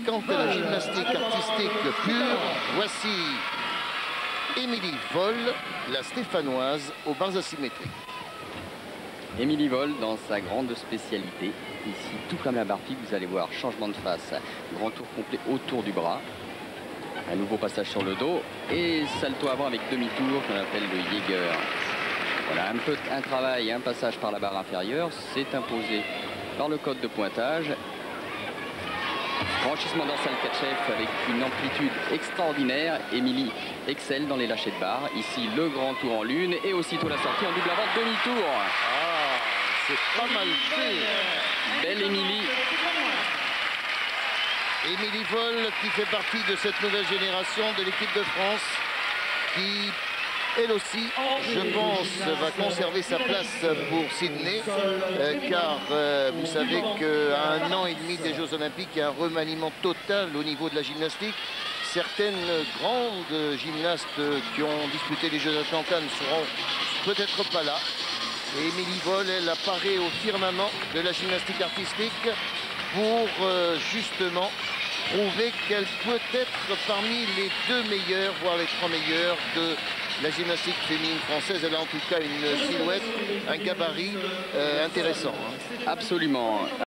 quant à la gymnastique artistique pure, voici Émilie Vol, la stéphanoise aux barres asymétriques. Émilie Vol dans sa grande spécialité. Ici, tout comme la barre fixe, vous allez voir changement de face, grand tour complet autour du bras. Un nouveau passage sur le dos et salto avant avec demi-tour qu'on appelle le Jaeger. Voilà, un travail, un passage par la barre inférieure, c'est imposé par le code de pointage. Franchissement dorsal Tchatchev avec une amplitude extraordinaire. Émilie excelle dans les lâchers de barre. Ici, le grand tour en lune et aussitôt la sortie en double avant demi-tour. Ah, c'est pas mal fait. Belle Émilie. Émilie Vol qui fait partie de cette nouvelle génération de l'équipe de France qui, elle aussi, je pense, va conserver sa place pour Sydney, car vous savez qu'à 1 an et demi des Jeux Olympiques, il y a un remaniement total au niveau de la gymnastique. Certaines grandes gymnastes qui ont disputé les Jeux Atlanta ne seront peut-être pas là. Et Émilie Vol, elle apparaît au firmament de la gymnastique artistique pour justement prouver qu'elle peut être parmi les 2 meilleures, voire les 3 meilleures de la gymnastique féminine française. Elle a en tout cas une silhouette, un gabarit intéressant. Absolument.